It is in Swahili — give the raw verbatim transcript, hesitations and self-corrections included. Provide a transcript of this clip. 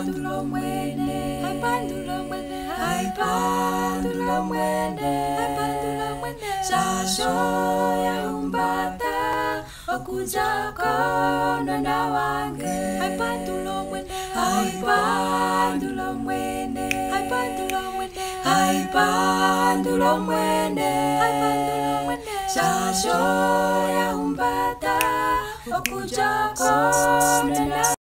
pandulo mwene, hai pandulo mwene, hai pandulo mwene, hai pandulo mwene. Shasho ya umbata okuja kono na wange, hai pandulo mwene, hai pandulo mwene, hai pandulo mwene, hai pandulo mwene, hai pandulo mwene. Shasho ya umbata okuja kono na